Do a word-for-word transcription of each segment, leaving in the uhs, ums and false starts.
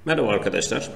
Merhaba arkadaşlar.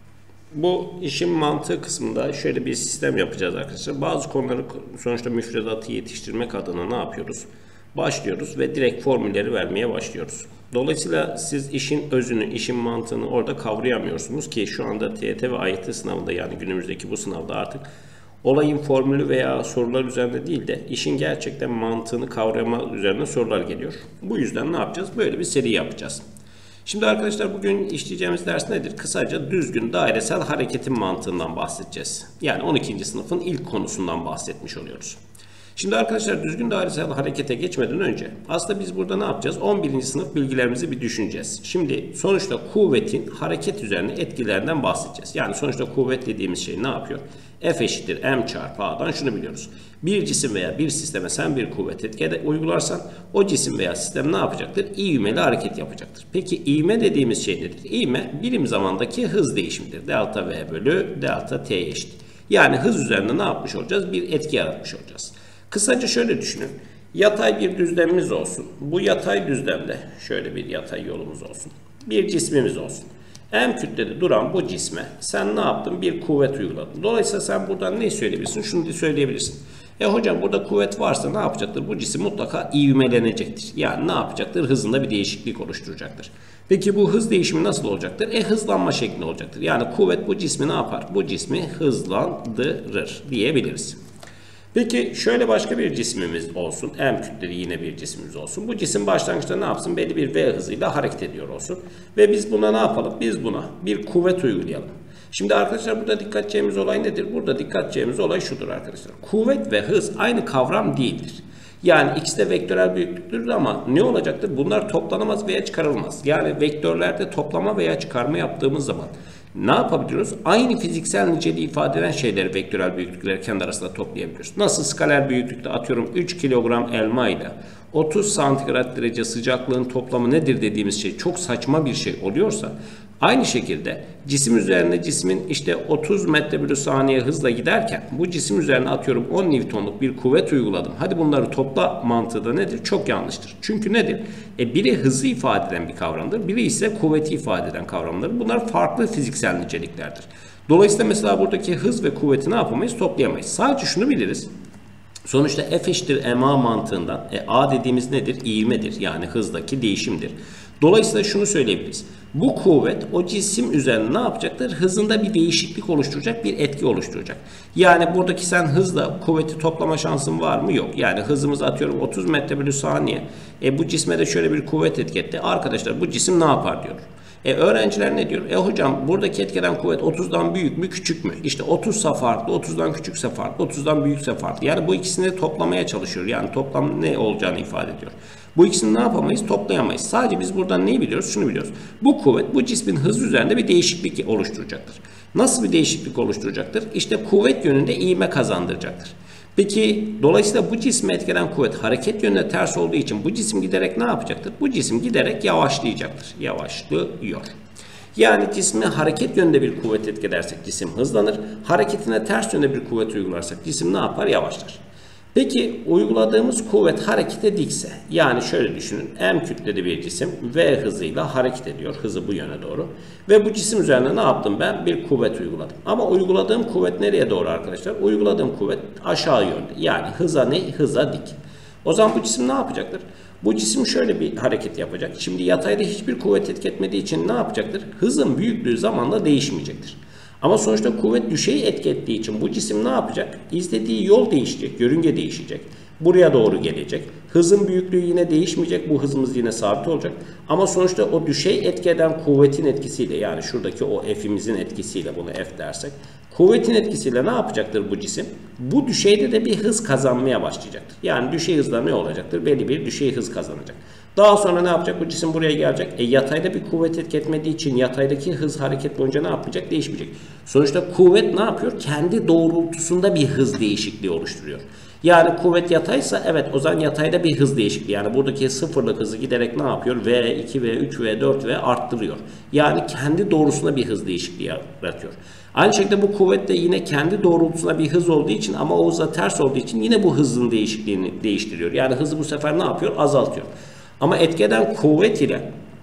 Bu işin mantığı kısmında şöyle bir sistem yapacağız arkadaşlar. Bazı konuları sonuçta müfredatı yetiştirmek adına ne yapıyoruz? Başlıyoruz ve direkt formülleri vermeye başlıyoruz. Dolayısıyla siz işin özünü, işin mantığını orada kavrayamıyorsunuz ki şu anda T Y T ve A Y T sınavında, yani günümüzdeki bu sınavda artık olayın formülü veya sorular üzerinde değil de işin gerçekten mantığını kavrama üzerine sorular geliyor. Bu yüzden ne yapacağız? Böyle bir seri yapacağız. Şimdi arkadaşlar bugün işleyeceğimiz ders nedir? Kısaca düzgün dairesel hareketin mantığından bahsedeceğiz. Yani on ikinci sınıfın ilk konusundan bahsetmiş oluyoruz. Şimdi arkadaşlar düzgün dairesel harekete geçmeden önce aslında biz burada ne yapacağız? on birinci sınıf bilgilerimizi bir düşüneceğiz. Şimdi sonuçta kuvvetin hareket üzerine etkilerinden bahsedeceğiz. Yani sonuçta kuvvet dediğimiz şey ne yapıyor? F eşittir M çarpı A'dan şunu biliyoruz. Bir cisim veya bir sisteme sen bir kuvvet etki uygularsan o cisim veya sistem ne yapacaktır? İvmeli hareket yapacaktır. Peki ivme dediğimiz şey nedir? İvme birim zamandaki hız değişimidir. Delta V bölü delta T eşit. Yani hız üzerinde ne yapmış olacağız? Bir etki yaratmış olacağız. Kısaca şöyle düşünün. Yatay bir düzlemimiz olsun. Bu yatay düzlemde şöyle bir yatay yolumuz olsun. Bir cismimiz olsun. M kütlede duran bu cisme sen ne yaptın? Bir kuvvet uyguladın. Dolayısıyla sen buradan ne söyleyebilirsin? Şunu söyleyebilirsin. E hocam burada kuvvet varsa ne yapacaktır? Bu cisim mutlaka ivmelenecektir. Yani ne yapacaktır? Hızında bir değişiklik oluşturacaktır. Peki bu hız değişimi nasıl olacaktır? E hızlanma şeklinde olacaktır. Yani kuvvet bu cismi ne yapar? Bu cismi hızlandırır diyebiliriz. Peki şöyle başka bir cismimiz olsun. M kütleli yine bir cismimiz olsun. Bu cisim başlangıçta ne yapsın? Belli bir V hızıyla hareket ediyor olsun. Ve biz buna ne yapalım? Biz buna bir kuvvet uygulayalım. Şimdi arkadaşlar burada dikkat edeceğimiz olay nedir? Burada dikkat edeceğimiz olay şudur arkadaşlar. Kuvvet ve hız aynı kavram değildir. Yani ikisi de vektörel büyüklüktür ama ne olacaktır? Bunlar toplanamaz veya çıkarılmaz. Yani vektörlerde toplama veya çıkarma yaptığımız zaman ne yapabiliyoruz? Aynı fiziksel niceliği ifade eden şeyleri, vektörel büyüklükleri kendi arasında toplayabiliyoruz. Nasıl skaler büyüklükte atıyorum üç kilogram elma ile otuz santigrat derece sıcaklığın toplamı nedir dediğimiz şey çok saçma bir şey oluyorsa, aynı şekilde cisim üzerine cismin işte otuz metre bölü saniye hızla giderken bu cisim üzerine atıyorum on newtonluk bir kuvvet uyguladım. Hadi bunları topla mantığı da nedir? Çok yanlıştır. Çünkü nedir? E biri hızı ifade eden bir kavramdır. Biri ise kuvveti ifade eden kavramdır. Bunlar farklı fiziksel niceliklerdir. Dolayısıyla mesela buradaki hız ve kuvveti ne yapamayız? Toplayamayız. Sadece şunu biliriz. Sonuçta F eşittir ma mantığından e, A dediğimiz nedir? İvmedir. Yani hızdaki değişimdir. Dolayısıyla şunu söyleyebiliriz. Bu kuvvet o cisim üzerine ne yapacaktır? Hızında bir değişiklik oluşturacak, bir etki oluşturacak. Yani buradaki sen hızla kuvveti toplama şansın var mı? Yok. Yani hızımız atıyorum otuz metre bölü saniye. E bu cisme de şöyle bir kuvvet etki etti. Arkadaşlar bu cisim ne yapar diyor. E öğrenciler ne diyor? E hocam buradaki etkeden kuvvet otuzdan büyük mü küçük mü? İşte otuzsa farklı, otuzdan küçükse farklı, otuzdan büyükse farklı. Yani bu ikisini toplamaya çalışıyor. Yani toplam ne olacağını ifade ediyor. Bu ikisini ne yapamayız? Toplayamayız. Sadece biz buradan neyi biliyoruz? Şunu biliyoruz. Bu kuvvet bu cismin hızı üzerinde bir değişiklik oluşturacaktır. Nasıl bir değişiklik oluşturacaktır? İşte kuvvet yönünde ivme kazandıracaktır. Peki dolayısıyla bu cisme etkilenen kuvvet hareket yönüne ters olduğu için bu cisim giderek ne yapacaktır? Bu cisim giderek yavaşlayacaktır. Yavaşlıyor. Yani cisme hareket yönünde bir kuvvet etkilersek cisim hızlanır. Hareketine ters yönde bir kuvvet uygularsak cisim ne yapar? Yavaşlar. Peki uyguladığımız kuvvet harekete dikse, yani şöyle düşünün, M kütleli bir cisim V hızıyla hareket ediyor, hızı bu yöne doğru ve bu cisim üzerine ne yaptım ben? Bir kuvvet uyguladım. Ama uyguladığım kuvvet nereye doğru arkadaşlar? Uyguladığım kuvvet aşağı yönde, yani hıza ne? Hıza dik. O zaman bu cisim ne yapacaktır? Bu cisim şöyle bir hareket yapacak. Şimdi yatayda hiçbir kuvvet etki etmediği için ne yapacaktır? Hızın büyüklüğü zamanla değişmeyecektir. Ama sonuçta kuvvet düşeyi etki ettiği için bu cisim ne yapacak? İzlediği yol değişecek, yörünge değişecek. Buraya doğru gelecek. Hızın büyüklüğü yine değişmeyecek. Bu hızımız yine sabit olacak. Ama sonuçta o düşey etki eden kuvvetin etkisiyle, yani şuradaki o F'imizin etkisiyle, bunu F dersek, kuvvetin etkisiyle ne yapacaktır bu cisim? Bu düşeyde de bir hız kazanmaya başlayacaktır. Yani düşey hızla ne olacaktır? Belli bir düşey hız kazanacak. Daha sonra ne yapacak? Bu cisim buraya gelecek. E yatayda bir kuvvet etki etmediği için yataydaki hız hareket boyunca ne yapacak? Değişmeyecek. Sonuçta kuvvet ne yapıyor? Kendi doğrultusunda bir hız değişikliği oluşturuyor. Yani kuvvet yataysa evet o zaman yatayda bir hız değişikliği. Yani buradaki sıfırlık hızı giderek ne yapıyor? V iki, V üç, V dört ve arttırıyor. Yani kendi doğrusuna bir hız değişikliği yaratıyor. Aynı şekilde bu kuvvet de yine kendi doğrultusuna bir hız olduğu için ama o hıza ters olduğu için yine bu hızın değişikliğini değiştiriyor. Yani hızı bu sefer ne yapıyor? Azaltıyor. Ama etki eden kuvvet ile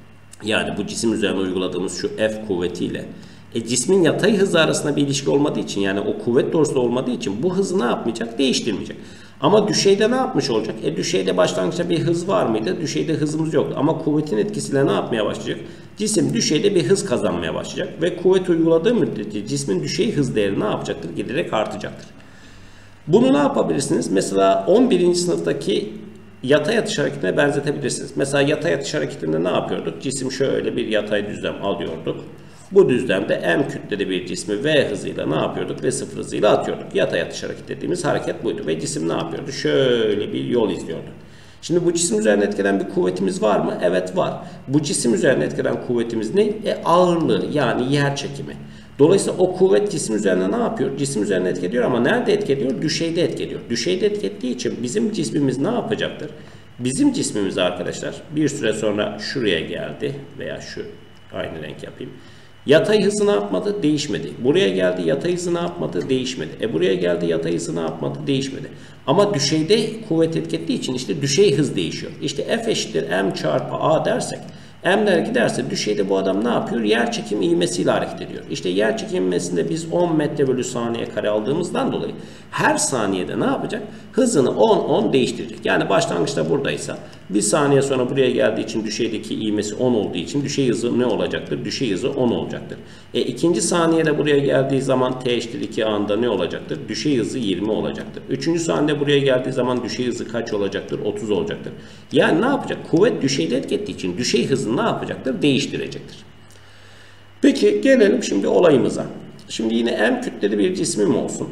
Yani bu cisim üzerine uyguladığımız şu F kuvvetiyle e, cismin yatay hızı arasında bir ilişki olmadığı için, yani o kuvvet doğrusunda olmadığı için bu hızı ne yapmayacak? Değiştirmeyecek. Ama düşeyde ne yapmış olacak? E düşeyde başlangıçta bir hız var mıydı? Düşeyde hızımız yoktu. Ama kuvvetin etkisiyle ne yapmaya başlayacak? Cisim düşeyde bir hız kazanmaya başlayacak. Ve kuvvet uyguladığı müddetçe cismin düşey hız değeri ne yapacaktır? Giderek artacaktır. Bunu ne yapabilirsiniz? Mesela on birinci sınıftaki yatay atış hareketine benzetebilirsiniz. Mesela yatay atış hareketinde ne yapıyorduk? Cisim şöyle bir yatay düzlem alıyorduk. Bu düzlemde M kütleli bir cismi V hızıyla ne yapıyorduk? V sıfır hızıyla atıyorduk. Yatay atış hareket dediğimiz hareket buydu. Ve cisim ne yapıyordu? Şöyle bir yol izliyordu. Şimdi bu cisim üzerine etkilenen bir kuvvetimiz var mı? Evet var. Bu cisim üzerine etkilenen kuvvetimiz ne? E ağırlığı, yani yer çekimi. Dolayısıyla o kuvvet cisim üzerine ne yapıyor? Cisim üzerine etki ediyor ama nerede etki ediyor? Düşeyde etki ediyor. Düşeyde etki ettiği için bizim cismimiz ne yapacaktır? Bizim cismimiz arkadaşlar bir süre sonra şuraya geldi veya şu aynı renk yapayım. Yatay hızı ne yapmadı? Değişmedi. Buraya geldi, yatay hızı ne yapmadı? Değişmedi. E buraya geldi, yatay hızı ne yapmadı? Değişmedi. Ama düşeyde kuvvet etki ettiği için işte düşey hız değişiyor. İşte F eşittir M çarpı A dersek, M'ler giderse düşeyde bu adam ne yapıyor? Yer çekim ivmesiyle hareket ediyor. İşte yer çekim ivmesinde biz on metre bölü saniye kare aldığımızdan dolayı her saniyede ne yapacak? Hızını on on değiştirecek. Yani başlangıçta buradaysa bir saniye sonra buraya geldiği için düşeydeki ivmesi on olduğu için düşey hızı ne olacaktır? Düşey hızı on olacaktır. E ikinci saniyede buraya geldiği zaman T eşittir iki anda ne olacaktır? Düşey hızı yirmi olacaktır. Üçüncü saniyede buraya geldiği zaman düşey hızı kaç olacaktır? otuz olacaktır. Yani ne yapacak? Kuvvet düşeyde etki ettiği için düşey hızını ne yapacaktır? Değiştirecektir. Peki gelelim şimdi olayımıza. Şimdi yine M kütleli bir cismim olsun.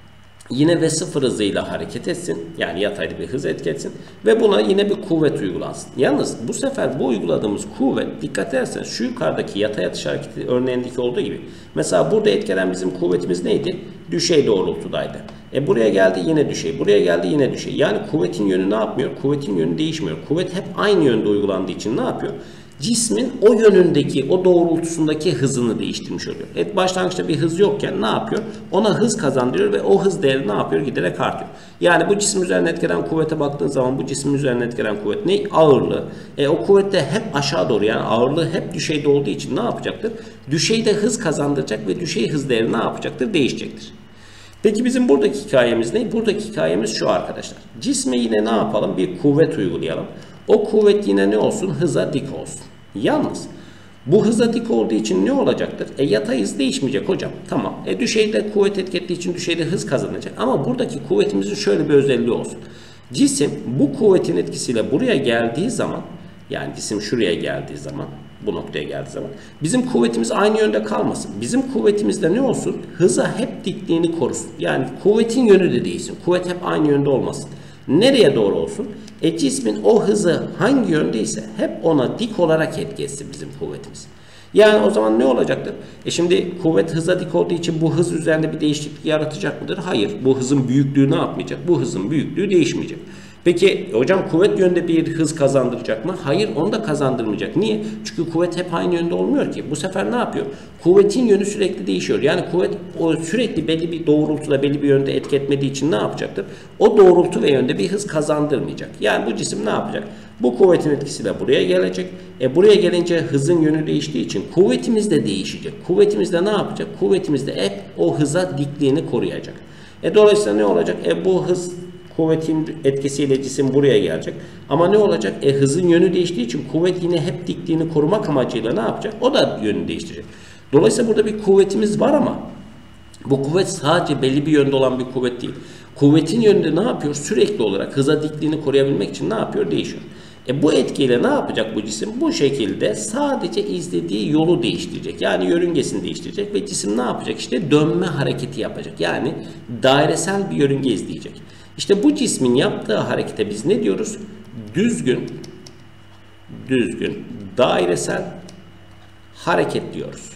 Yine V sıfır hızıyla hareket etsin. Yani yatayda bir hız etki etsin. Ve buna yine bir kuvvet uygulansın. Yalnız bu sefer bu uyguladığımız kuvvet, dikkat ederseniz şu yukarıdaki yatay atış hareketi örneğindeki olduğu gibi. Mesela burada etkilenen bizim kuvvetimiz neydi? Düşey doğrultudaydı. E buraya geldi yine düşey. Buraya geldi yine düşey. Yani kuvvetin yönü ne yapmıyor? Kuvvetin yönü değişmiyor. Kuvvet hep aynı yönde uygulandığı için ne yapıyor? Cismin o yönündeki, o doğrultusundaki hızını değiştirmiş oluyor. Evet, başlangıçta bir hız yokken ne yapıyor? Ona hız kazandırıyor ve o hız değeri ne yapıyor? Giderek artıyor. Yani bu cisim üzerine etkilenen kuvvete baktığın zaman bu cismin üzerine etkilenen kuvvet ne? Ağırlığı. E, o kuvvet de hep aşağı doğru, yani ağırlığı hep düşeyde olduğu için ne yapacaktır? Düşeyde hız kazandıracak ve düşey hız değeri ne yapacaktır? Değişecektir. Peki bizim buradaki hikayemiz ne? Buradaki hikayemiz şu arkadaşlar. Cisme yine ne yapalım? Bir kuvvet uygulayalım. O kuvvet yine ne olsun? Hıza dik olsun. Yalnız bu hıza dik olduğu için ne olacaktır? E yatay hız değişmeyecek hocam. Tamam. E düşeyde kuvvet etki ettiği için düşeyde hız kazanacak. Ama buradaki kuvvetimizin şöyle bir özelliği olsun. Cisim bu kuvvetin etkisiyle buraya geldiği zaman, yani cisim şuraya geldiği zaman, bu noktaya geldiği zaman bizim kuvvetimiz aynı yönde kalmasın. Bizim kuvvetimizde ne olsun? Hıza hep dikliğini korusun. Yani kuvvetin yönü de değilsin. Kuvvet hep aynı yönde olmasın. Nereye doğru olsun? E cismin o hızı hangi yöndeyse hep ona dik olarak etki etsin bizim kuvvetimiz. Yani o zaman ne olacaktır? E şimdi kuvvet hıza dik olduğu için bu hız üzerinde bir değişiklik yaratacak mıdır? Hayır. Bu hızın büyüklüğü ne yapmayacak? Bu hızın büyüklüğü değişmeyecek. Peki hocam kuvvet yönde bir hız kazandıracak mı? Hayır, onu da kazandırmayacak. Niye? Çünkü kuvvet hep aynı yönde olmuyor ki. Bu sefer ne yapıyor? Kuvvetin yönü sürekli değişiyor. Yani kuvvet o sürekli belli bir doğrultuda, belli bir yönde etki etmediği için ne yapacaktır? O doğrultu ve yönde bir hız kazandırmayacak. Yani bu cisim ne yapacak? Bu kuvvetin etkisiyle buraya gelecek. E buraya gelince hızın yönü değiştiği için kuvvetimiz de değişecek. Kuvvetimiz de ne yapacak? Kuvvetimiz de hep o hıza dikliğini koruyacak. E dolayısıyla ne olacak? E bu hız kuvvetin etkisiyle cisim buraya gelecek. Ama ne olacak? E hızın yönü değiştiği için kuvvet yine hep dikliğini korumak amacıyla ne yapacak? O da yönünü değiştirecek. Dolayısıyla burada bir kuvvetimiz var ama bu kuvvet sadece belli bir yönde olan bir kuvvet değil. Kuvvetin yönünde ne yapıyor? Sürekli olarak hıza dikliğini koruyabilmek için ne yapıyor? Değişiyor. E bu etkiyle ne yapacak bu cisim? Bu şekilde sadece izlediği yolu değiştirecek. Yani yörüngesini değiştirecek ve cisim ne yapacak? İşte dönme hareketi yapacak. Yani dairesel bir yörünge izleyecek. İşte bu cismin yaptığı harekete biz ne diyoruz? Düzgün, düzgün, dairesel hareket diyoruz.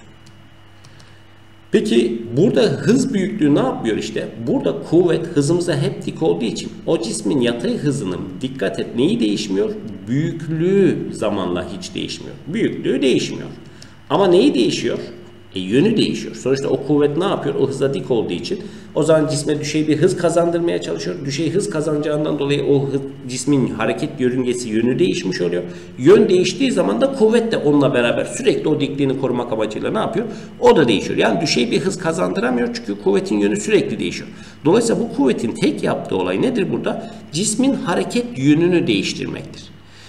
Peki burada hız büyüklüğü ne yapıyor işte? Burada kuvvet hızımıza hep dik olduğu için o cismin yatay hızının, dikkat et, neyi değişmiyor? Büyüklüğü zamanla hiç değişmiyor. Büyüklüğü değişmiyor. Ama neyi değişiyor? E, yönü değişiyor. Sonuçta o kuvvet ne yapıyor? O hıza dik olduğu için o zaman cisme düşey bir hız kazandırmaya çalışıyor. Düşey hız kazanacağından dolayı o hız, cismin hareket yörüngesi yönü değişmiş oluyor. Yön değiştiği zaman da kuvvet de onunla beraber sürekli o dikliğini korumak amacıyla ne yapıyor? O da değişiyor. Yani düşey bir hız kazandıramıyor çünkü kuvvetin yönü sürekli değişiyor. Dolayısıyla bu kuvvetin tek yaptığı olay nedir burada? Cismin hareket yönünü değiştirmektir.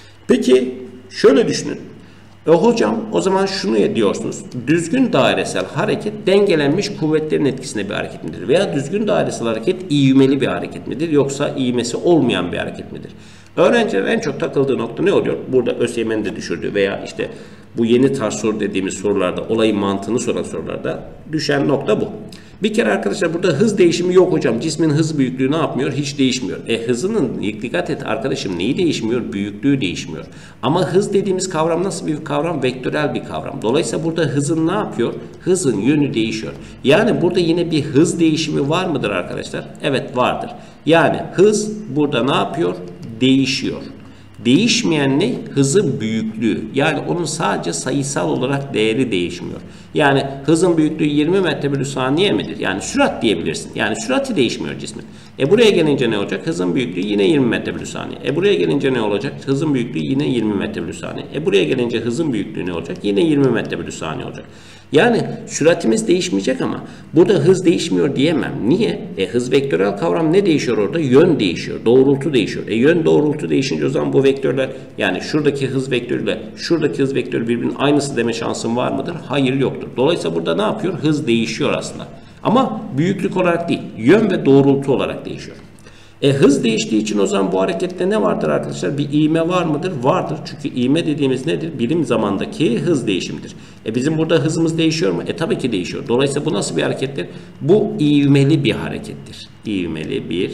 Peki şöyle düşünün. E hocam o zaman şunu diyorsunuz. Düzgün dairesel hareket dengelenmiş kuvvetlerin etkisinde bir hareket midir? Veya düzgün dairesel hareket ivmeli bir hareket midir? Yoksa ivmesi olmayan bir hareket midir? Öğrencilerin en çok takıldığı nokta ne oluyor? Burada ÖSYM'nin de düşürdüğü veya işte bu yeni tarz soru dediğimiz sorularda, olayın mantığını soran sorularda düşen nokta bu. Bir kere arkadaşlar burada hız değişimi yok hocam. Cismin hız büyüklüğü ne yapmıyor? Hiç değişmiyor. E hızının, dikkat et arkadaşım, neyi değişmiyor? Büyüklüğü değişmiyor. Ama hız dediğimiz kavram nasıl bir kavram? Vektörel bir kavram. Dolayısıyla burada hızın ne yapıyor? Hızın yönü değişiyor. Yani burada yine bir hız değişimi var mıdır arkadaşlar? Evet vardır. Yani hız burada ne yapıyor? Değişiyor. Değişmeyen ne? Hızın büyüklüğü. Yani onun sadece sayısal olarak değeri değişmiyor. Yani hızın büyüklüğü yirmi metre bölü saniye midir? Yani sürat diyebilirsin. Yani sürati değişmiyor cismin. E buraya gelince ne olacak? Hızın büyüklüğü yine yirmi metre bölü saniye. E buraya gelince ne olacak? Hızın büyüklüğü yine yirmi metre bölü saniye. E buraya gelince hızın büyüklüğü ne olacak? Yine yirmi metre bölü saniye olacak. Yani süratimiz değişmeyecek ama burada hız değişmiyor diyemem. Niye? E hız vektörel kavram ne değişiyor orada? Yön değişiyor. Doğrultu değişiyor. E yön doğrultu değişince o zaman bu vektörler, yani şuradaki hız vektörüyle şuradaki hız vektörü birbirinin aynısı deme şansın var mıdır? Hayır, yoktur. Dolayısıyla burada ne yapıyor? Hız değişiyor aslında. Ama büyüklük olarak değil, yön ve doğrultu olarak değişiyor. E hız değiştiği için o zaman bu harekette ne vardır arkadaşlar? Bir ivme var mıdır? Vardır. Çünkü ivme dediğimiz nedir? Birim zamandaki hız değişimidir. E bizim burada hızımız değişiyor mu? E tabii ki değişiyor. Dolayısıyla bu nasıl bir harekettir? Bu ivmeli bir harekettir. İvmeli bir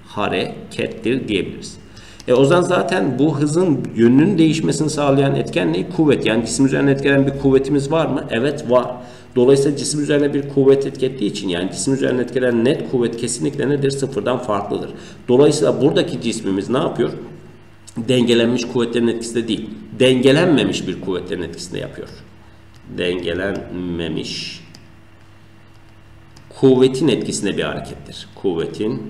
harekettir diyebiliriz. E o zaman zaten bu hızın yönünün değişmesini sağlayan etken ne? Kuvvet. Yani cisim üzerine etkilenen bir kuvvetimiz var mı? Evet, var. Dolayısıyla cisim üzerine bir kuvvet etkilediği için, yani cisim üzerine etkilenen net kuvvet kesinlikle nedir? Sıfırdan farklıdır. Dolayısıyla buradaki cismimiz ne yapıyor? Dengelenmiş kuvvetlerin etkisinde değil, dengelenmemiş bir kuvvetlerin etkisinde yapıyor. Dengelenmemiş kuvvetin etkisinde bir harekettir. Kuvvetin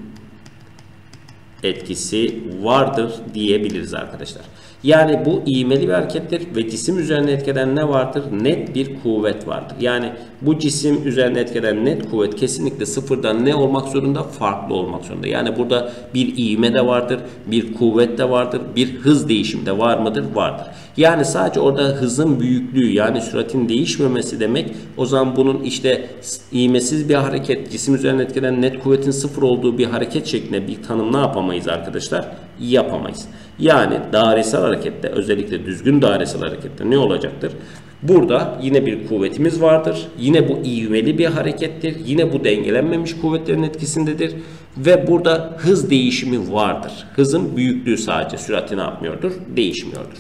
etkisi vardır diyebiliriz arkadaşlar. Yani bu ivmeli bir harekettir ve cisim üzerine etkilenen ne vardır? Net bir kuvvet vardır. Yani bu cisim üzerine etkilenen net kuvvet kesinlikle sıfırdan ne olmak zorunda? Farklı olmak zorunda. Yani burada bir ivme de vardır, bir kuvvet de vardır, bir hız değişimi de var mıdır? Vardır. Yani sadece orada hızın büyüklüğü, yani süratin değişmemesi demek, o zaman bunun işte ivmesiz bir hareket, cisim üzerine etkilenen net kuvvetin sıfır olduğu bir hareket şeklinde bir tanım ne yapamayız arkadaşlar? Yapamayız. Yani dairesel harekette, özellikle düzgün dairesel harekette ne olacaktır? Burada yine bir kuvvetimiz vardır. Yine bu ivmeli bir harekettir. Yine bu dengelenmemiş kuvvetlerin etkisindedir. Ve burada hız değişimi vardır. Hızın büyüklüğü sadece sürati ne yapmıyordur? Değişmiyordur.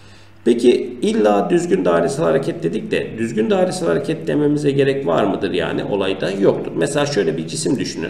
Peki illa düzgün dairesel hareket dedik de düzgün dairesel hareket dememize gerek var mıdır yani? Olayda yoktur. Mesela şöyle bir cisim düşünün.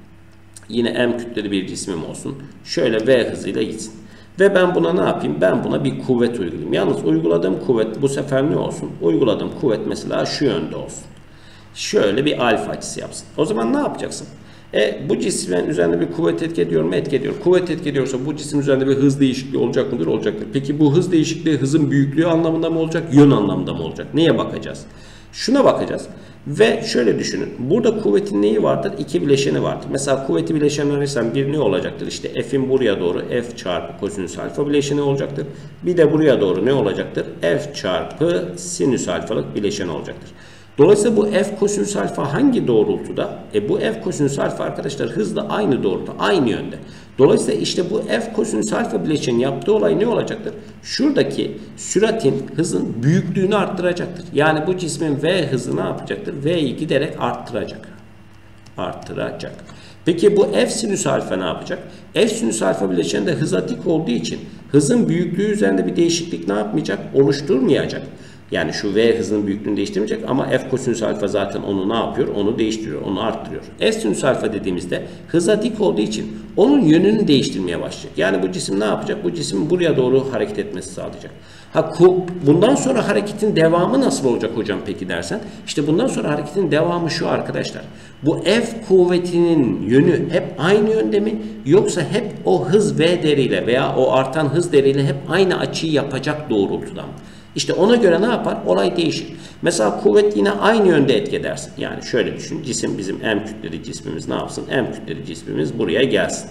Yine m kütleli bir cismim olsun. Şöyle v hızıyla gitsin. Ve ben buna ne yapayım? Ben buna bir kuvvet uygulayayım. Yalnız uyguladığım kuvvet bu sefer ne olsun? Uyguladığım kuvvet mesela şu yönde olsun. Şöyle bir alfa açısı yapsın. O zaman ne yapacaksın? E bu cismin üzerinde bir kuvvet etki ediyor mu? Etki ediyor. Kuvvet etki ediyorsa bu cisim üzerinde bir hız değişikliği olacak mıdır? Olacaktır. Peki bu hız değişikliği hızın büyüklüğü anlamında mı olacak? Yön anlamında mı olacak? Neye bakacağız? Şuna bakacağız. Ve şöyle düşünün. Burada kuvvetin neyi vardır? İki bileşeni vardır. Mesela kuvveti bileşen ararsan bir ne olacaktır? İşte F'in buraya doğru F çarpı kosinüs alfa bileşeni olacaktır. Bir de buraya doğru ne olacaktır? F çarpı sinüs alfalık bileşeni olacaktır. Dolayısıyla bu F kosinüs alfa hangi doğrultuda? E bu F kosinüs alfa arkadaşlar hızla aynı doğrultuda, aynı yönde. Dolayısıyla işte bu F kosinüs alfa bileşeni yaptığı olay ne olacaktır? Şuradaki süratin hızın büyüklüğünü arttıracaktır. Yani bu cismin V hızı ne yapacaktır? V'yi giderek arttıracak. Arttıracak. Peki bu F sinüs alfa ne yapacak? F sinüs alfa bileşeni de hıza dik olduğu için hızın büyüklüğü üzerinde bir değişiklik ne yapmayacak? Oluşturmayacak. Yani şu V hızının büyüklüğünü değiştirmeyecek ama F kosinüs alfa zaten onu ne yapıyor? Onu değiştiriyor, onu arttırıyor. F sinüs alfa dediğimizde hıza dik olduğu için onun yönünü değiştirmeye başlayacak. Yani bu cisim ne yapacak? Bu cisim buraya doğru hareket etmesi sağlayacak. Ha, bundan sonra hareketin devamı nasıl olacak hocam peki dersen? İşte bundan sonra hareketin devamı şu arkadaşlar. Bu F kuvvetinin yönü hep aynı yönde mi? Yoksa hep o hız V değeriyle veya o artan hız değeriyle hep aynı açıyı yapacak doğrultuda mı? İşte ona göre ne yapar? Olay değişir. Mesela kuvvet yine aynı yönde etki edersin. Yani şöyle düşün. Cisim bizim M kütleli cismimiz ne yapsın? M kütleli cismimiz buraya gelsin.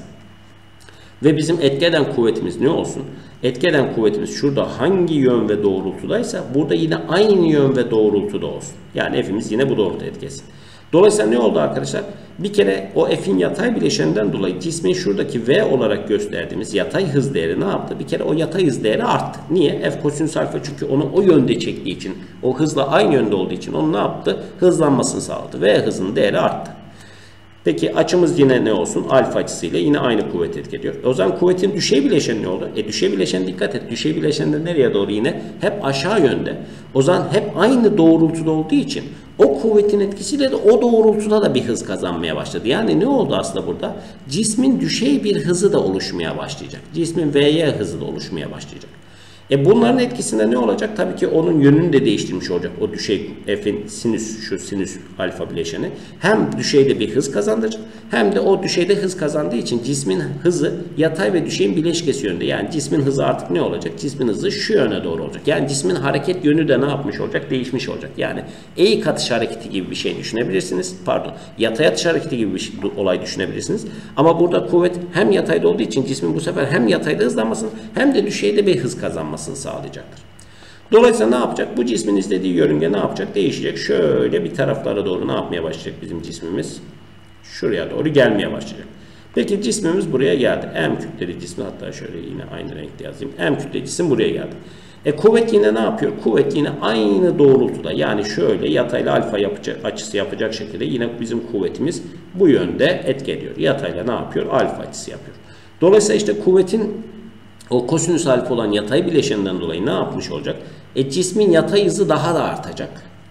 Ve bizim etki eden kuvvetimiz ne olsun? Etki eden kuvvetimiz şurada hangi yön ve doğrultudaysa burada yine aynı yön ve doğrultuda olsun. Yani F'imiz yine bu doğrultuda etkilesin. Dolayısıyla ne oldu arkadaşlar? Bir kere o F'in yatay bileşeninden dolayı cismin şuradaki V olarak gösterdiğimiz yatay hız değeri ne yaptı? Bir kere o yatay hız değeri arttı. Niye? F kosinüs alfa çünkü onu o yönde çektiği için, o hızla aynı yönde olduğu için onu ne yaptı? Hızlanmasını sağladı. V hızının değeri arttı. Peki açımız yine ne olsun? Alfa açısıyla yine aynı kuvvet etki ediyor. O zaman kuvvetin düşey bileşeni ne oldu? E düşey bileşen dikkat et. Düşey bileşen de nereye doğru yine? Hep aşağı yönde. O zaman hep aynı doğrultuda olduğu için o kuvvetin etkisiyle de o doğrultuda da bir hız kazanmaya başladı. Yani ne oldu aslında burada? Cismin düşey bir hızı da oluşmaya başlayacak. Cismin V'ye hızı da oluşmaya başlayacak. E bunların etkisinde ne olacak? Tabii ki onun yönünü de değiştirmiş olacak. O düşey F'in sinüs, şu sinüs alfa bileşeni hem düşeyde bir hız kazandıracak hem de o düşeyde hız kazandığı için cismin hızı yatay ve düşeyin bileşkesi yönünde. Yani cismin hızı artık ne olacak? Cismin hızı şu yöne doğru olacak. Yani cismin hareket yönü de ne yapmış olacak? Değişmiş olacak. Yani eğik atış hareketi gibi bir şey düşünebilirsiniz. Pardon. Yatay atış hareketi gibi bir şey, olay düşünebilirsiniz. Ama burada kuvvet hem yatayda olduğu için cismin bu sefer hem yatayda hızlanmasını hem de düşeyde bir hız kazanmasını sağlayacaktır. Dolayısıyla ne yapacak? Bu cismin istediği yörünge ne yapacak? Değişecek. Şöyle bir taraflara doğru ne yapmaya başlayacak bizim cismimiz? Şuraya doğru gelmeye başlayacak. Peki cismimiz buraya geldi. M kütleli cismi, hatta şöyle yine aynı renkte yazayım. M kütleli cisim buraya geldi. E kuvvet yine ne yapıyor? Kuvvet yine aynı doğrultuda. Yani şöyle yatayla alfa yapacak, açısı yapacak şekilde yine bizim kuvvetimiz bu yönde etki ediyor. Yatayla ne yapıyor? Alfa açısı yapıyor. Dolayısıyla işte kuvvetin o kosinüs alfa olan yatay bileşeninden dolayı ne yapmış olacak? E cismin yatay hızı daha da artacak.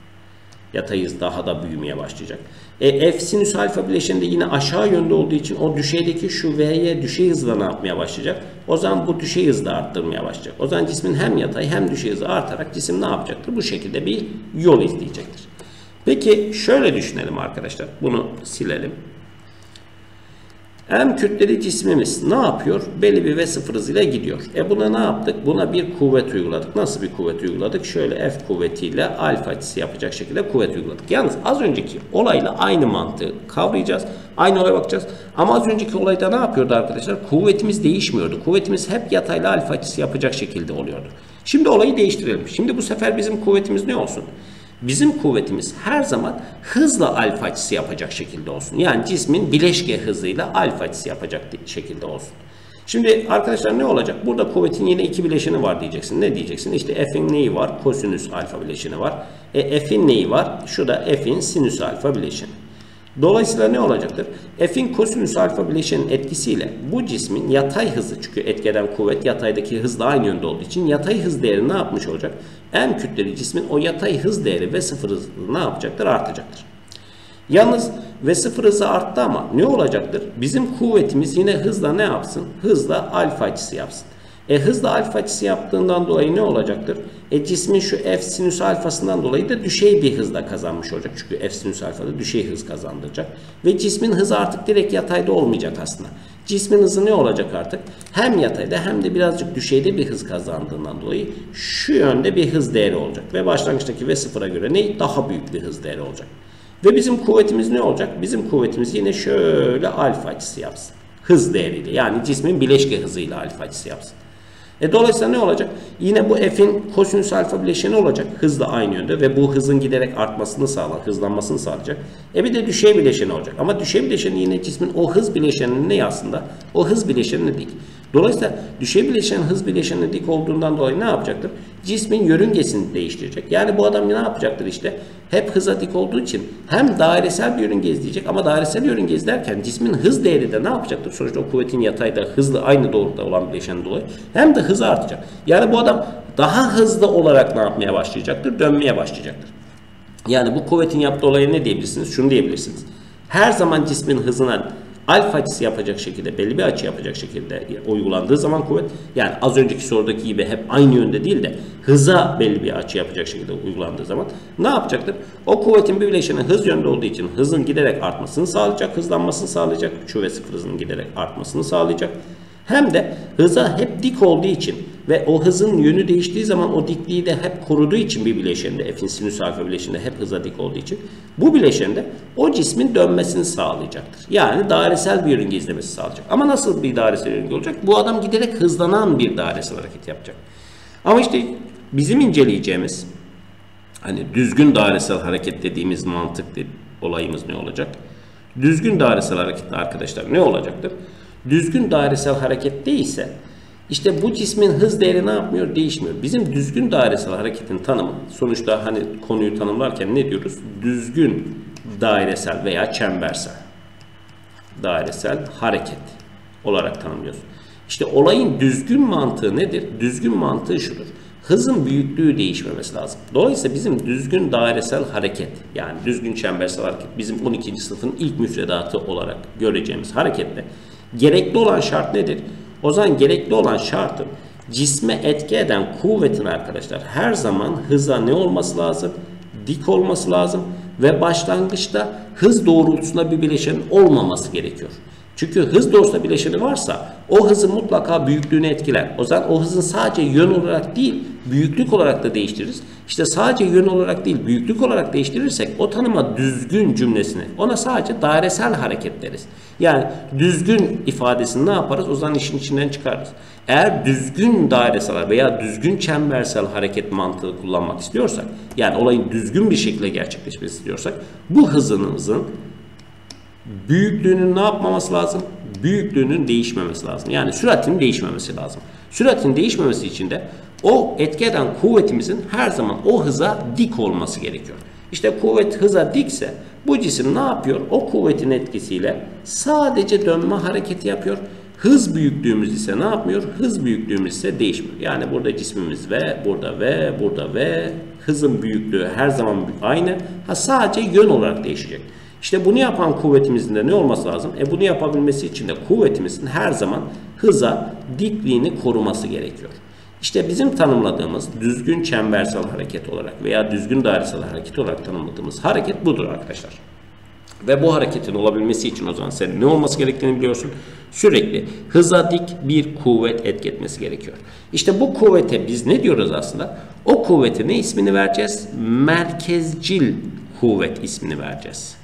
Yatay hız daha da büyümeye başlayacak. E F sinüs alfa bileşeninde yine aşağı yönde olduğu için o düşeydeki şu V'ye düşey hızla ne yapmaya başlayacak? O zaman bu düşey hızı da arttırmaya başlayacak. O zaman cismin hem yatay hem düşey hızı artarak cisim ne yapacaktır? Bu şekilde bir yol izleyecektir. Peki şöyle düşünelim arkadaşlar. Bunu silelim. M kütleli cismimiz ne yapıyor? Belli bir V sıfır hızıyla gidiyor. E buna ne yaptık? Buna bir kuvvet uyguladık. Nasıl bir kuvvet uyguladık? Şöyle F kuvvetiyle alfa açısı yapacak şekilde kuvvet uyguladık. Yalnız az önceki olayla aynı mantığı kavrayacağız. Aynı olaya bakacağız. Ama az önceki olayda ne yapıyordu arkadaşlar? Kuvvetimiz değişmiyordu. Kuvvetimiz hep yatayla alfa açısı yapacak şekilde oluyordu. Şimdi olayı değiştirelim. Şimdi bu sefer bizim kuvvetimiz ne olsun? Bizim kuvvetimiz her zaman hızla alfa açısı yapacak şekilde olsun. Yani cismin bileşke hızıyla alfa açısı yapacak şekilde olsun. Şimdi arkadaşlar ne olacak? Burada kuvvetin yine iki bileşeni var diyeceksin. Ne diyeceksin? İşte F'in neyi var? Kosinüs alfa bileşeni var. E F'in neyi var? Şu da F'in sinüs alfa bileşeni. Dolayısıyla ne olacaktır? F'in kosinüs alfa bileşenin etkisiyle bu cismin yatay hızı, çünkü etki eden kuvvet yataydaki hızla aynı yönde olduğu için yatay hız değeri ne yapmış olacak? M kütleli cismin o yatay hız değeri V sıfır hızı ne yapacaktır? Artacaktır. Yalnız V sıfır hızı arttı ama ne olacaktır? Bizim kuvvetimiz yine hızla ne yapsın? Hızla alfa açısı yapsın. E hızla alfa açısı yaptığından dolayı ne olacaktır? E cismin şu F sinüs alfasından dolayı da düşey bir hızla kazanmış olacak. Çünkü F sinüs alfada düşey hız kazandıracak. Ve cismin hızı artık direkt yatayda olmayacak aslında. Cismin hızı ne olacak artık? Hem yatayda hem de birazcık düşeyde bir hız kazandığından dolayı şu yönde bir hız değeri olacak. Ve başlangıçtaki V sıfıra göre ne? Daha büyük bir hız değeri olacak. Ve bizim kuvvetimiz ne olacak? Bizim kuvvetimiz yine şöyle alfa açısı yapsın. Hız değeriyle, yani cismin bileşke hızıyla alfa açısı yapsın. E dolayısıyla ne olacak? Yine bu F'in kosinüs alfa bileşeni olacak. Hızla aynı yönde ve bu hızın giderek artmasını sağlar, hızlanmasını sağlayacak. E bir de düşey bileşeni olacak. Ama düşey bileşeni yine cismin o hız bileşeninin ne aslında? O hız bileşeni dik. Dolayısıyla düşey bileşen hız bileşenine dik olduğundan dolayı ne yapacaktır? Cismin yörüngesini değiştirecek. Yani bu adam ne yapacaktır işte? Hep hıza dik olduğu için hem dairesel bir yörünge izleyecek ama dairesel yörünge izlerken cismin hız değeri de ne yapacaktır? Sonuçta o kuvvetin yatayda hızlı aynı doğrultuda olan bileşen dolayı hem de hızı artacak. Yani bu adam daha hızlı olarak ne yapmaya başlayacaktır? Dönmeye başlayacaktır. Yani bu kuvvetin yaptığı olaya ne diyebilirsiniz? Şunu diyebilirsiniz. Her zaman cismin hızına alfa açısı yapacak şekilde, belli bir açı yapacak şekilde uygulandığı zaman kuvvet, yani az önceki sorudaki gibi hep aynı yönde değil de hıza belli bir açı yapacak şekilde uygulandığı zaman ne yapacaktır? O kuvvetin bir bileşeni hız yönde olduğu için hızın giderek artmasını sağlayacak, hızlanmasını sağlayacak, üç ve sıfır hızının giderek artmasını sağlayacak. Hem de hıza hep dik olduğu için ve o hızın yönü değiştiği zaman o dikliği de hep koruduğu için bir bileşende, F'in sinüs alfa bileşende hep hıza dik olduğu için bu bileşende o cismin dönmesini sağlayacaktır. Yani dairesel bir yörünge izlemesi sağlayacak. Ama nasıl bir dairesel yörünge olacak? Bu adam giderek hızlanan bir dairesel hareket yapacak. Ama işte bizim inceleyeceğimiz hani düzgün dairesel hareket dediğimiz mantık olayımız ne olacak? Düzgün dairesel harekette arkadaşlar ne olacaktır? Düzgün dairesel harekette ise işte bu cismin hız değeri ne yapmıyor? Değişmiyor. Bizim düzgün dairesel hareketin tanımı, sonuçta hani konuyu tanımlarken ne diyoruz? Düzgün dairesel veya çembersel dairesel hareket olarak tanımlıyoruz. İşte olayın düzgün mantığı nedir? Düzgün mantığı şudur. Hızın büyüklüğü değişmemesi lazım. Dolayısıyla bizim düzgün dairesel hareket, yani düzgün çembersel hareket bizim on ikinci sınıfın ilk müfredatı olarak göreceğimiz harekette gerekli olan şart nedir? O zaman gerekli olan şartın cisme etki eden kuvvetin arkadaşlar her zaman hıza ne olması lazım? Dik olması lazım ve başlangıçta hız doğrultusunda bir bileşenin olmaması gerekiyor. Çünkü hız doğrultusunda bileşeni varsa o hızın mutlaka büyüklüğünü etkiler. O zaman o hızın sadece yön olarak değil, büyüklük olarak da değiştiririz. İşte sadece yön olarak değil, büyüklük olarak değiştirirsek o tanıma düzgün cümlesini, ona sadece dairesel hareket deriz. Yani düzgün ifadesini ne yaparız? O zaman işin içinden çıkarırız. Eğer düzgün dairesel veya düzgün çembersel hareket mantığı kullanmak istiyorsak, yani olayın düzgün bir şekilde gerçekleşmesi istiyorsak, bu hızımızın büyüklüğünün ne yapmaması lazım? Büyüklüğünün değişmemesi lazım. Yani süratinin değişmemesi lazım. Süratin değişmemesi için de o etki eden kuvvetimizin her zaman o hıza dik olması gerekiyor. İşte kuvvet hıza dikse bu cisim ne yapıyor? O kuvvetin etkisiyle sadece dönme hareketi yapıyor. Hız büyüklüğümüz ise ne yapmıyor? Hız büyüklüğümüz ise değişmiyor. Yani burada cismimiz V, burada V, burada V. Hızın büyüklüğü her zaman aynı. Ha, sadece yön olarak değişecek. İşte bunu yapan kuvvetimizin de ne olması lazım? E bunu yapabilmesi için de kuvvetimizin her zaman hıza dikliğini koruması gerekiyor. İşte bizim tanımladığımız düzgün çembersel hareket olarak veya düzgün dairesel hareket olarak tanımladığımız hareket budur arkadaşlar. Ve bu hareketin olabilmesi için o zaman senin ne olması gerektiğini biliyorsun. Sürekli hıza dik bir kuvvet etki etmesi gerekiyor. İşte bu kuvvete biz ne diyoruz aslında? O kuvvete ne ismini vereceğiz? Merkezcil kuvvet ismini vereceğiz.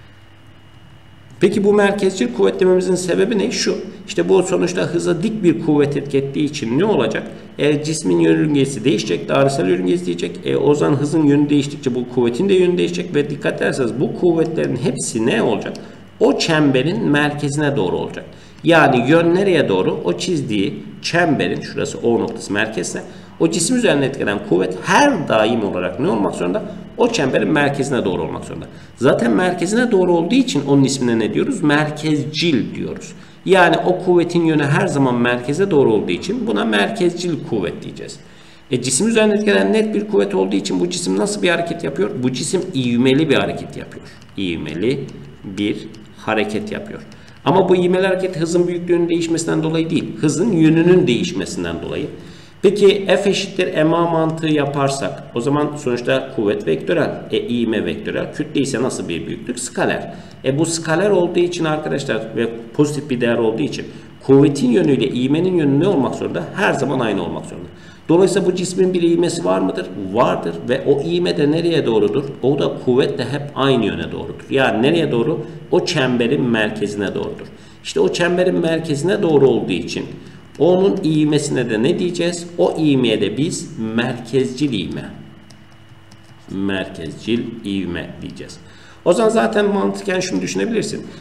Peki bu merkezcil kuvvet dememizin sebebi ne? Şu. İşte bu sonuçta hıza dik bir kuvvet etki ettiği için ne olacak? E, cismin yörüngesi değişecek, dairesel yörünge izleyecek. E, o zaman hızın yönü değiştikçe bu kuvvetin de yönü değişecek ve dikkat ederseniz bu kuvvetlerin hepsi ne olacak? O çemberin merkezine doğru olacak. Yani yön nereye doğru? O çizdiği çemberin, şurası O noktası merkezse, o cisim üzerine etkilenen kuvvet her daim olarak ne olmak zorunda? O çemberin merkezine doğru olmak zorunda. Zaten merkezine doğru olduğu için onun ismine ne diyoruz? Merkezcil diyoruz. Yani o kuvvetin yönü her zaman merkeze doğru olduğu için buna merkezcil kuvvet diyeceğiz. E, cisim üzerine etkilenen net bir kuvvet olduğu için bu cisim nasıl bir hareket yapıyor? Bu cisim ivmeli bir hareket yapıyor. İvmeli bir hareket yapıyor. Ama bu ivmeli hareket hızın büyüklüğünün değişmesinden dolayı değil, hızın yönünün değişmesinden dolayı. Peki F eşittir ma mantığı yaparsak o zaman sonuçta kuvvet vektörel. E ivme vektörel. Kütle ise nasıl bir büyüklük? Skaler. E bu skaler olduğu için arkadaşlar ve pozitif bir değer olduğu için kuvvetin yönüyle ivmenin yönü ne olmak zorunda? Her zaman aynı olmak zorunda. Dolayısıyla bu cismin bir ivmesi var mıdır? Vardır. Ve o ivme de nereye doğrudur? O da kuvvetle hep aynı yöne doğrudur. Yani nereye doğru? O çemberin merkezine doğrudur. İşte o çemberin merkezine doğru olduğu için onun ivmesine de ne diyeceğiz? O ivmeye de biz merkezcil ivme. Merkezcil ivme diyeceğiz. O zaman zaten mantıken şunu düşünebilirsin.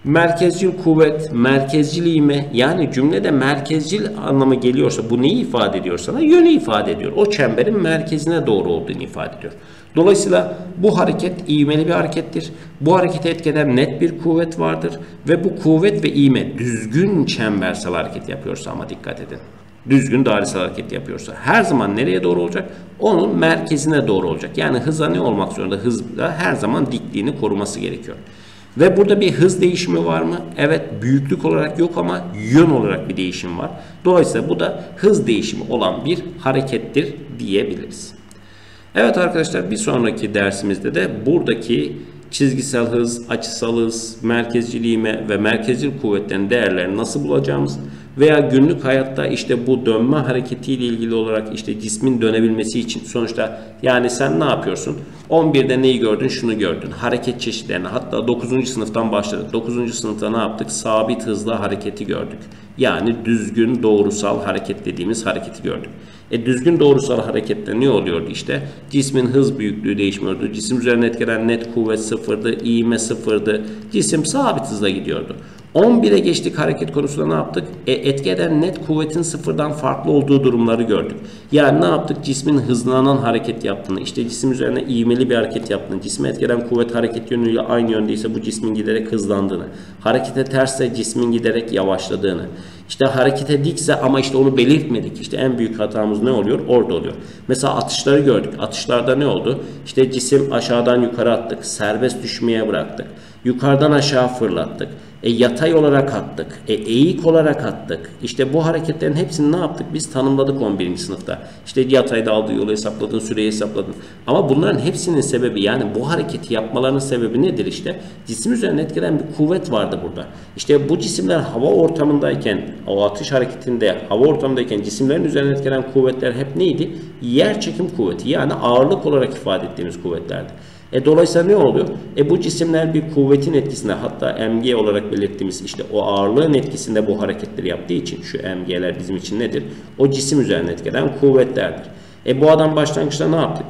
Merkezcil kuvvet, merkezcil ivme, yani cümlede merkezcil anlamı geliyorsa bu neyi ifade ediyor sana? Yönü ifade ediyor. O çemberin merkezine doğru olduğunu ifade ediyor. Dolayısıyla bu hareket ivmeli bir harekettir. Bu harekete etkeden net bir kuvvet vardır ve bu kuvvet ve ivme düzgün çembersel hareket yapıyorsa, ama dikkat edin, düzgün dairesel hareket yapıyorsa her zaman nereye doğru olacak? Onun merkezine doğru olacak. Yani hıza ne olmak zorunda? Hızda her zaman dikliğini koruması gerekiyor. Ve burada bir hız değişimi var mı? Evet, büyüklük olarak yok ama yön olarak bir değişim var. Dolayısıyla bu da hız değişimi olan bir harekettir diyebiliriz. Evet arkadaşlar, bir sonraki dersimizde de buradaki çizgisel hız, açısal hız, merkezcil ivme ve merkezcil kuvvetlerin değerlerini nasıl bulacağımız veya günlük hayatta işte bu dönme hareketiyle ilgili olarak işte cismin dönebilmesi için sonuçta, yani sen ne yapıyorsun? on birde neyi gördün? Şunu gördün. Hareket çeşitlerini, hatta dokuzuncu sınıftan başladık. dokuzuncu sınıfta ne yaptık? Sabit hızla hareketi gördük. Yani düzgün doğrusal hareket dediğimiz hareketi gördük. E düzgün doğrusal harekette ne oluyordu işte? Cismin hız büyüklüğü değişmiyordu. Cisim üzerine etkilenen net kuvvet sıfırdı. İğme sıfırdı. Cisim sabit hızla gidiyordu. on bire geçtik, hareket konusunda ne yaptık? E, etki eden net kuvvetin sıfırdan farklı olduğu durumları gördük. Yani ne yaptık? Cismin hızlanan hareket yaptığını, işte cisim üzerine ivmeli bir hareket yaptığını, cisme etki eden kuvvet hareket yönüyle aynı yöndeyse bu cismin giderek hızlandığını, harekete tersse cismin giderek yavaşladığını, işte harekete dikse ama işte onu belirtmedik. İşte en büyük hatamız ne oluyor? Orada oluyor. Mesela atışları gördük. Atışlarda ne oldu? İşte cisim aşağıdan yukarı attık. Serbest düşmeye bıraktık. Yukarıdan aşağı fırlattık. E, yatay olarak attık. E, eğik olarak attık. İşte bu hareketlerin hepsini ne yaptık? Biz tanımladık on birinci sınıfta. İşte yatayda aldığı yolu hesapladın, süreyi hesapladın. Ama bunların hepsinin sebebi, yani bu hareketi yapmalarının sebebi nedir işte? Cisim üzerine etkilen bir kuvvet vardı burada. İşte bu cisimler hava ortamındayken, o atış hareketinde hava ortamındayken cisimlerin üzerine etkilenen kuvvetler hep neydi? Yer çekim kuvveti, yani ağırlık olarak ifade ettiğimiz kuvvetlerdi. E dolayısıyla ne oluyor? E bu cisimler bir kuvvetin etkisinde, hatta M G olarak belirttiğimiz işte o ağırlığın etkisinde bu hareketleri yaptığı için şu M G'ler bizim için nedir? O cisim üzerine etkilenen kuvvetlerdir. E bu adam başlangıçta ne yaptık?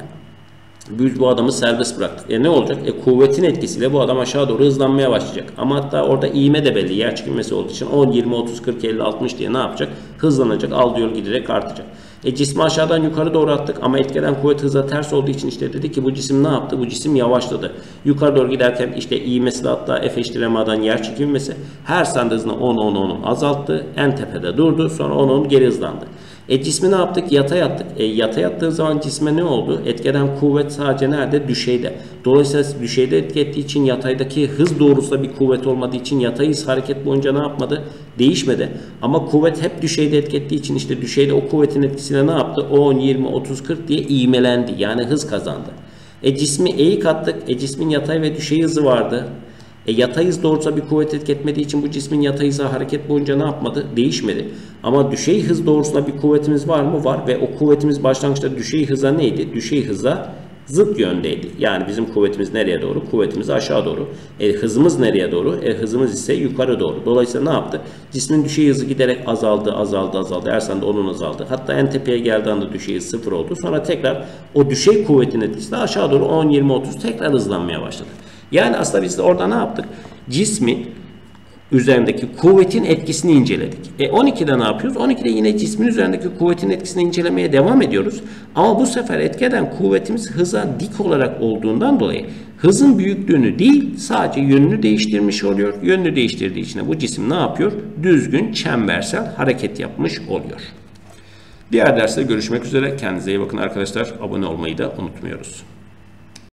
Biz bu adamı serbest bıraktık. E ne olacak? E kuvvetin etkisiyle bu adam aşağı doğru hızlanmaya başlayacak. Ama hatta orada ivme de belli. Yer çekilmesi olduğu için on, yirmi, otuz, kırk, elli, altmış diye ne yapacak? Hızlanacak. Aldığı yol giderek artacak. E cismi aşağıdan yukarı doğru attık ama etkilenen kuvvet hıza ters olduğu için işte dedi ki bu cisim ne yaptı? Bu cisim yavaşladı. Yukarı doğru giderken işte ivmesi de hatta F eşittir M'den yer çekilmesi her saniye hızını on on on azalttı. En tepede durdu. Sonra on on geri hızlandı. E cismi ne yaptık? Yatay attık. E yatay attığı zaman cisme ne oldu? Etkeden kuvvet sadece nerede? Düşeyde. Dolayısıyla düşeyde etki ettiği için yataydaki hız doğrusunda bir kuvvet olmadığı için yatay hız hareket boyunca ne yapmadı? Değişmedi. Ama kuvvet hep düşeyde etki ettiği için işte düşeyde o kuvvetin etkisiyle ne yaptı? on, yirmi, otuz, kırk diye ivmelendi. Yani hız kazandı. E cismi eğik attık. E cismin yatay ve düşey hızı vardı. E yatay hız doğrultusunda bir kuvvet etki etmediği için bu cismin yatay hızı hareket boyunca ne yapmadı? Değişmedi. Ama düşey hız doğrultusunda bir kuvvetimiz var mı? Var. Ve o kuvvetimiz başlangıçta düşey hıza neydi? Düşey hıza zıt yöndeydi. Yani bizim kuvvetimiz nereye doğru? Kuvvetimiz aşağı doğru. E hızımız nereye doğru? E hızımız ise yukarı doğru. Dolayısıyla ne yaptı? Cismin düşey hızı giderek azaldı, azaldı, azaldı. Her saniye onun azaldı. Hatta en tepeye geldiği anda düşey hız sıfır oldu. Sonra tekrar o düşey kuvvetin etkisiyle aşağı doğru on, yirmi, otuz tekrar hızlanmaya başladı. Yani aslında biz de orada ne yaptık? Cismi üzerindeki kuvvetin etkisini inceledik. E on ikide ne yapıyoruz? on ikide yine cismin üzerindeki kuvvetin etkisini incelemeye devam ediyoruz. Ama bu sefer etki eden kuvvetimiz hıza dik olarak olduğundan dolayı hızın büyüklüğünü değil sadece yönünü değiştirmiş oluyor. Yönünü değiştirdiği için bu cisim ne yapıyor? Düzgün çembersel hareket yapmış oluyor. Diğer derste görüşmek üzere. Kendinize iyi bakın arkadaşlar. Abone olmayı da unutmuyoruz.